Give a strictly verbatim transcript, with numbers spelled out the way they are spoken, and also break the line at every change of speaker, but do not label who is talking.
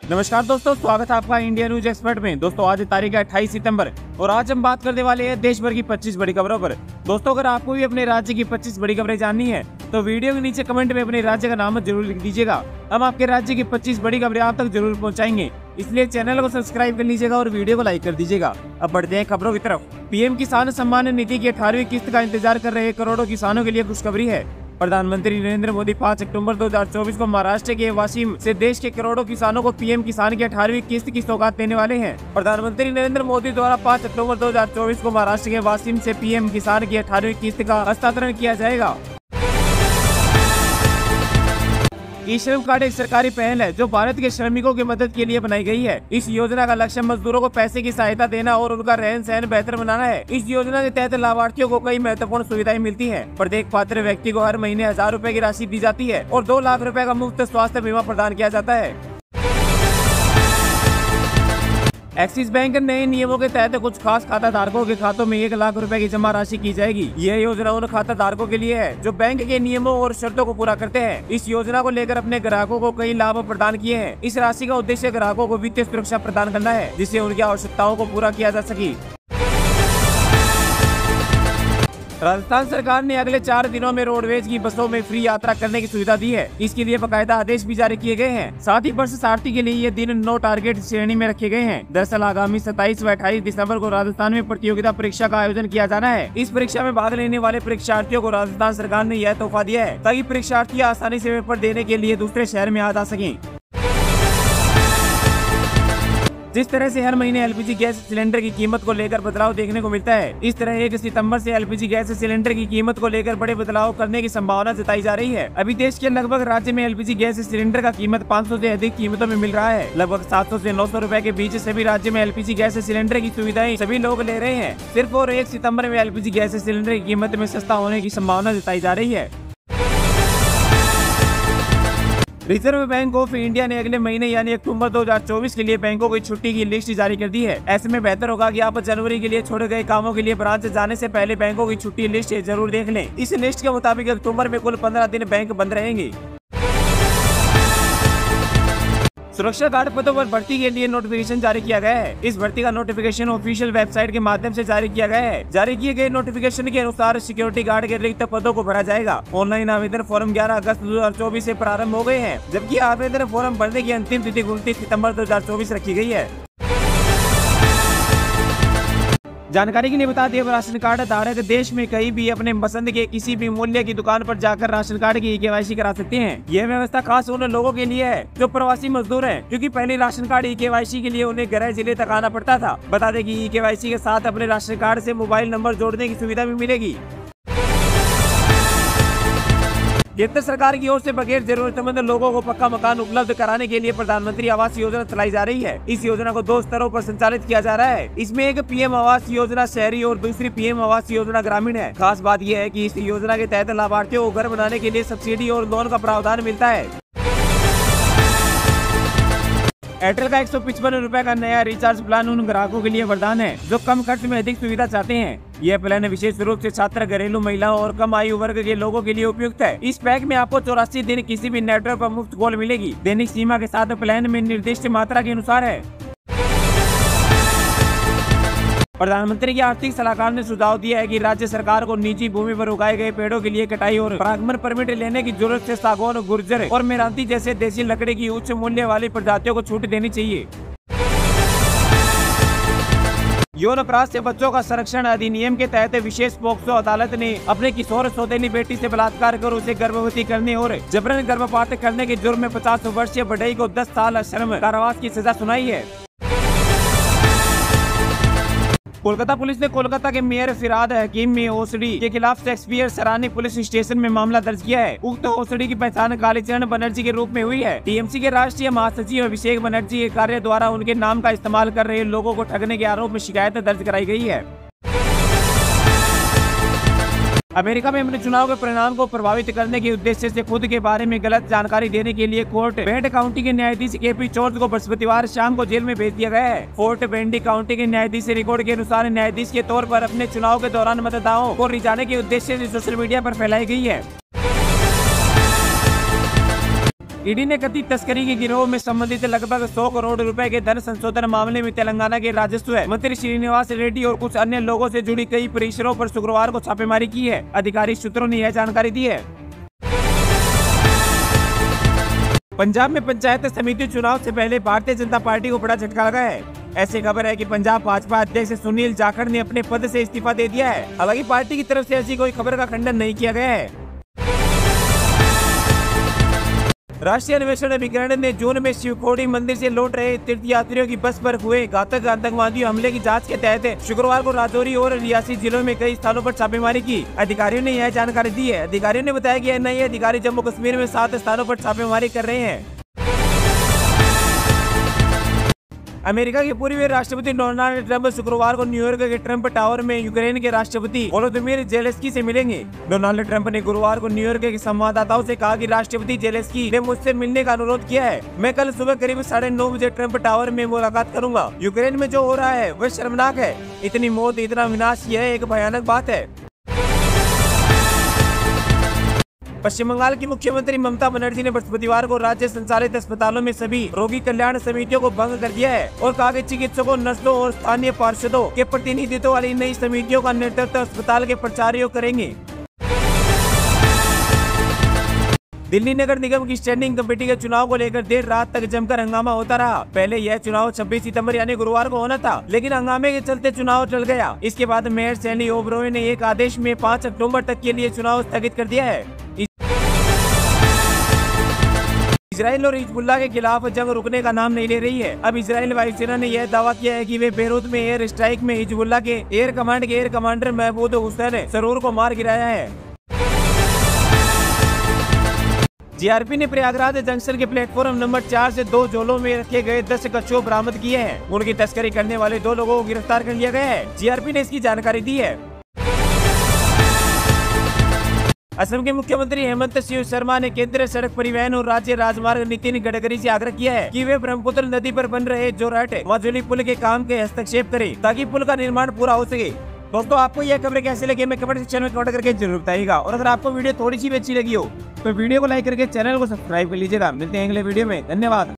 नमस्कार दोस्तों, स्वागत है आपका इंडिया न्यूज एक्सपर्ट में। दोस्तों आज तारीख है अट्ठाईस सितंबर और आज हम बात करने वाले हैं देश भर की पच्चीस बड़ी खबरों पर। दोस्तों अगर आपको भी अपने राज्य की पच्चीस बड़ी खबरें जाननी है तो वीडियो के नीचे कमेंट में अपने राज्य का नाम जरूर लिख दीजिएगा। हम आपके राज्य की पच्चीस बड़ी खबरें आप तक जरूर पहुंचाएंगे, इसलिए चैनल को सब्सक्राइब कर लीजिएगा और वीडियो को लाइक कर दीजिएगा। अब बढ़ते हैं खबरों की तरफ। पीएम किसान सम्मान निधि की अठारहवीं किस्त का इंतजार कर रहे करोड़ों किसानों के लिए खुशखबरी है। प्रधानमंत्री नरेंद्र मोदी पाँच अक्टूबर दो हज़ार चौबीस को महाराष्ट्र के वाशिम से देश के करोड़ों किसानों को पीएम किसान की अठारहवीं किस्त की सौगात देने वाले हैं। प्रधानमंत्री नरेंद्र मोदी द्वारा पाँच अक्टूबर दो हज़ार चौबीस को महाराष्ट्र के वाशिम से पीएम किसान की अठारहवीं किस्त का हस्तांतरण किया जाएगा। ई श्रम कार्ड एक सरकारी पहल है जो भारत के श्रमिकों की मदद के लिए बनाई गई है। इस योजना का लक्ष्य मजदूरों को पैसे की सहायता देना और उनका रहन सहन बेहतर बनाना है। इस योजना के तहत लाभार्थियों को कई महत्वपूर्ण सुविधाएं मिलती हैं। प्रत्येक पात्र व्यक्ति को हर महीने हजार रुपए की राशि दी जाती है और दो लाख रुपए का मुफ्त स्वास्थ्य बीमा प्रदान किया जाता है। एक्सिस बैंक नए नियमों के तहत कुछ खास खाता धारकों के खातों में एक लाख रुपए की जमा राशि की जाएगी। यह योजना उन खाता धारकों के लिए है जो बैंक के नियमों और शर्तों को पूरा करते हैं। इस योजना को लेकर अपने ग्राहकों को कई लाभ प्रदान किए हैं। इस राशि का उद्देश्य ग्राहकों को वित्तीय सुरक्षा प्रदान करना है जिससे उनकी आवश्यकताओं को पूरा किया जा सके। राजस्थान सरकार ने अगले चार दिनों में रोडवेज की बसों में फ्री यात्रा करने की सुविधा दी है। इसके लिए बाकायदा आदेश भी जारी किए गए हैं। साथ ही बस सारथी के लिए ये दिन नो टारगेट श्रेणी में रखे गए हैं। दरअसल आगामी सत्ताईस व अट्ठाईस दिसंबर को राजस्थान में प्रतियोगिता परीक्षा का आयोजन किया जाना है। इस परीक्षा में भाग लेने वाले परीक्षार्थियों को राजस्थान सरकार ने यह तोहफा दिया है ताकि परीक्षार्थी आसानी से पेपर देने के लिए दूसरे शहर में आ जा सकें। जिस तरह से हर महीने एलपीजी गैस सिलेंडर की कीमत को लेकर बदलाव देखने को मिलता है, इस तरह एक सितंबर से एलपीजी गैस सिलेंडर की कीमत को लेकर बड़े बदलाव करने की संभावना जताई जा रही है। अभी देश के लगभग राज्य में एलपीजी गैस सिलेंडर का कीमत पाँच सौ से अधिक कीमतों में मिल रहा है। लगभग सात सौ से नौ सौ रुपए के बीच सभी राज्य में एलपीजी गैस सिलेंडर की सुविधाएं सभी लोग ले रहे हैं। सिर्फ और एक सितम्बर में एलपीजी गैस सिलेंडर की कीमत में सस्ता होने की संभावना जताई जा रही है। रिजर्व बैंक ऑफ इंडिया ने अगले महीने यानी अक्टूबर दो हज़ार चौबीस के लिए बैंकों की छुट्टी की लिस्ट जारी कर दी है। ऐसे में बेहतर होगा कि आप जनवरी के लिए छोड़े गए कामों के लिए ब्रांच जाने से पहले बैंकों की छुट्टी लिस्ट जरूर देख लें। इस लिस्ट के मुताबिक अक्टूबर में कुल पंद्रह दिन बैंक बंद रहेंगे। सुरक्षा गार्ड पदों पर भर्ती के लिए नोटिफिकेशन जारी किया गया है। इस भर्ती का नोटिफिकेशन ऑफिशियल वेबसाइट के माध्यम से जारी किया गया है। जारी किए गए नोटिफिकेशन के अनुसार सिक्योरिटी गार्ड के रिक्त पदों को भरा जाएगा। ऑनलाइन आवेदन फॉर्म ग्यारह अगस्त दो हज़ार चौबीस से प्रारंभ हो गए हैं, जबकि आवेदन फॉर्म भरने की अंतिम तिथि उनतीस सितम्बर दो हज़ार चौबीस रखी गई है। जानकारी के लिए बता दें, राशन कार्ड धारक देश में कहीं भी अपने पसंद के किसी भी मूल्य की दुकान पर जाकर राशन कार्ड की केवाईसी करा सकते हैं। यह व्यवस्था खास उन लोगों के लिए है जो प्रवासी मजदूर हैं, क्योंकि पहले राशन कार्ड ई केवाईसी के लिए उन्हें गृह जिले तक आना पड़ता था। बता दें कि ई केवाईसी के साथ अपने राशन कार्ड से मोबाइल नंबर जोड़ने की सुविधा भी मिलेगी। केंद्र सरकार की ओर से बगैर जरूरतमंद लोगों को पक्का मकान उपलब्ध कराने के लिए प्रधानमंत्री आवास योजना चलाई जा रही है। इस योजना को दो स्तरों पर संचालित किया जा रहा है। इसमें एक पीएम आवास योजना शहरी और दूसरी पीएम आवास योजना ग्रामीण है। खास बात यह है कि इस योजना के तहत लाभार्थियों को घर बनाने के लिए सब्सिडी और लोन का प्रावधान मिलता है। एयरटेल का एक सौ पचपन रूपए का नया रिचार्ज प्लान उन ग्राहकों के लिए वरदान है जो कम खर्च में अधिक सुविधा चाहते हैं। यह प्लान विशेष रूप से छात्र, घरेलू महिलाओं और कम आयु वर्ग के लोगों के लिए उपयुक्त है। इस पैक में आपको चौरासी दिन किसी भी नेटवर्क पर मुफ्त कॉल मिलेगी। दैनिक सीमा के साथ प्लान में निर्दिष्ट मात्रा के अनुसार है। प्रधानमंत्री के आर्थिक सलाहकार ने सुझाव दिया है कि राज्य सरकार को निजी भूमि पर उगाए गए पेड़ों के लिए कटाई और परागमन परमिट लेने की जरूरत से सागौन, गुर्जर और मेरांती जैसे देसी लकड़ी की उच्च मूल्य वाली प्रजातियों को छूट देनी चाहिए। यौन अपराध से बच्चों का संरक्षण अधिनियम के तहत विशेष पोक्सो अदालत ने अपने किशोर सौतेली बेटी से बलात्कार कर उसे गर्भवती करने और जबरन गर्भपात करने के जुर्म में पचास वर्षीय बढ़ई को दस साल सश्रम कारावास की सजा सुनाई है। कोलकाता पुलिस ने कोलकाता के मेयर फिराद हकीम में ओसडी के खिलाफ शेक्सपियर सरानी पुलिस स्टेशन में मामला दर्ज किया है। उक्त ओसडी की पहचान कालीचरण बनर्जी के रूप में हुई है। टीएमसी के राष्ट्रीय महासचिव अभिषेक बनर्जी के कार्य द्वारा उनके नाम का इस्तेमाल कर रहे लोगों को ठगने के आरोप में शिकायत दर्ज कराई गई है। अमेरिका में अपने चुनाव के परिणाम को प्रभावित करने के उद्देश्य से खुद के बारे में गलत जानकारी देने के लिए कोर्ट बेंड काउंटी के न्यायाधीश केपी जॉर्ज को बृहस्पतिवार शाम को जेल में भेज दिया गया है। फोर्ट बेंडी काउंटी के न्यायाधीश रिकॉर्ड के अनुसार न्यायाधीश के तौर पर अपने चुनाव के दौरान मतदाताओं को रिझाने के उद्देश्य से सोशल मीडिया पर फैलाई गई है। ईडी ने कथित तस्करी के गिरोह में संबंधित लगभग सौ करोड़ रुपए के धन संशोधन मामले में तेलंगाना के राजस्व मंत्री श्रीनिवास रेड्डी और कुछ अन्य लोगों से जुड़ी कई परिसरों पर शुक्रवार को छापेमारी की है। अधिकारिक सूत्रों ने यह जानकारी दी है। पंजाब में पंचायत समिति चुनाव से पहले भारतीय जनता पार्टी को बड़ा झटका लगा है। ऐसी खबर है कि पंजाब भाजपा अध्यक्ष सुनील जाखड़ ने अपने पद से इस्तीफा दे दिया है। हालांकि पार्टी की तरफ से ऐसी कोई खबर का खंडन नहीं किया गया है। राष्ट्रीय अन्वेषण अभिकरण ने जून में शिवखोड़ी मंदिर से लौट रहे तीर्थयात्रियों की बस पर हुए घातक आतंकवादी हमले की जांच के तहत शुक्रवार को राजौरी और रियासी जिलों में कई स्थानों पर छापेमारी की। अधिकारियों ने यह जानकारी दी है। अधिकारियों ने बताया कि एन आई ए अधिकारी जम्मू कश्मीर में सात स्थानों पर छापेमारी कर रहे हैं। अमेरिका के पूर्व राष्ट्रपति डोनाल्ड ट्रंप शुक्रवार को न्यूयॉर्क के ट्रंप टावर में यूक्रेन के राष्ट्रपति वोलोदिमीर जेलेंस्की से मिलेंगे। डोनाल्ड ट्रंप ने गुरुवार को न्यूयॉर्क के संवाददाताओं से कहा कि राष्ट्रपति जेलेंस्की ने मुझसे मिलने का अनुरोध किया है। मैं कल सुबह करीब साढ़े नौ बजे ट्रंप टावर में मुलाकात करूंगा। यूक्रेन में जो हो रहा है वह शर्मनाक है। इतनी मौत, इतना विनाश, यह एक भयानक बात है। पश्चिम बंगाल की मुख्यमंत्री ममता बनर्जी ने बृहस्पतिवार को राज्य संचालित अस्पतालों में सभी रोगी कल्याण समितियों को भंग कर दिया है और कहा कि चिकित्सकों, नर्सों और स्थानीय पार्षदों के प्रतिनिधित्व वाली नई समितियों का नेतृत्व अस्पताल के प्राचार्य करेंगे। दिल्ली नगर निगम की स्टैंडिंग कमेटी के चुनाव को लेकर देर रात तक जमकर हंगामा होता रहा। पहले यह चुनाव छब्बीस सितंबर यानी गुरुवार को होना था, लेकिन हंगामे के चलते चुनाव टल गया। इसके बाद मेयर सैनी ओबरॉय ने एक आदेश में पाँच अक्टूबर तक के लिए चुनाव स्थगित कर दिया है। इजराइल और हिजबुल्लाह के खिलाफ जंग रुकने का नाम नहीं ले रही है। अब इजराइल वायुसेना ने यह दावा किया है कि वे बेरूत में एयर स्ट्राइक में हिजबुल्लाह के एयर कमांड के air commander Mahmoud Hussein Sarour को मार गिराया है। जी आर पी ने प्रयागराज जंक्शन के प्लेटफॉर्म नंबर चार से दो झोलों में रखे गए दस कछुए बरामद किए हैं। उनकी तस्करी करने वाले दो लोगों को गिरफ्तार कर लिया गया है। जी आर पी ने इसकी जानकारी दी है। असम के मुख्यमंत्री हेमंत सिंह शर्मा ने केंद्रीय सड़क परिवहन और राज्य राजमार्ग नितिन गडकरी से आग्रह किया है कि वे ब्रह्मपुत्र नदी पर बन रहे जोरहट माजुली पुल के काम के हस्तक्षेप करें ताकि पुल का निर्माण पूरा हो सके। दोस्तों, आपको यह खबर कैसे लगी हमें कमेंट सेक्शन में कमेंट करके जरूर बताइएगा। और अगर आपको वीडियो थोड़ी सी भी अच्छी लगी हो तो वीडियो को लाइक करके चैनल को सब्सक्राइब कर लीजिएगा। मिलते हैं अगले वीडियो में। धन्यवाद।